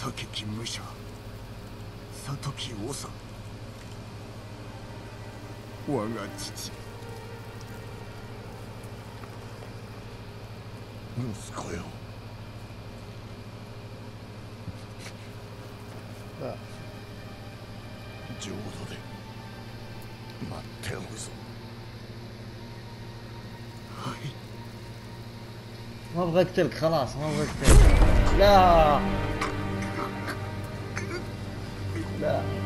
竹木武者里木長我が父息子よ。浄土で待っておるぞ。はい ما ابغى اقتلك خلاص ما ابغى اقتلك لا لا